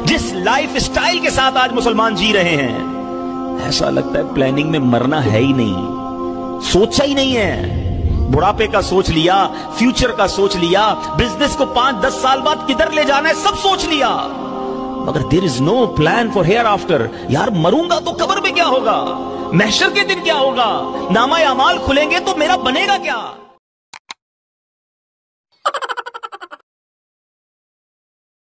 जिस life style के साथ आज मुसलमान जी रहे हैं, ऐसा लगता है प्लानिंग में मरना है ही नहीं, सोचा ही नहीं है। बुढ़ापे का सोच लिया, फ्यूचर का सोच लिया, बिजनेस को 5-10 साल बाद किधर ले जाना है सब सोच लिया, मगर there is no plan for hereafter. यार मरूंगा तो कब्र में क्या होगा, महशर के दिन क्या होगा, नामा अमाल खुलेंगे तो मेरा बनेगा क्या।